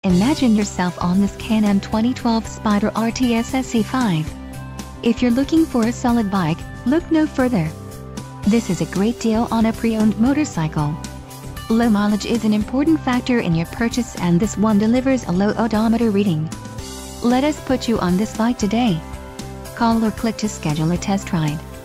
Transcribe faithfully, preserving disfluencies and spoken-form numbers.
Imagine yourself on this Can-Am twenty twelve Spyder R T S S E five. If you're looking for a solid bike, look no further. This is a great deal on a pre-owned motorcycle. Low mileage is an important factor in your purchase, and this one delivers a low odometer reading. Let us put you on this bike today. Call or click to schedule a test ride.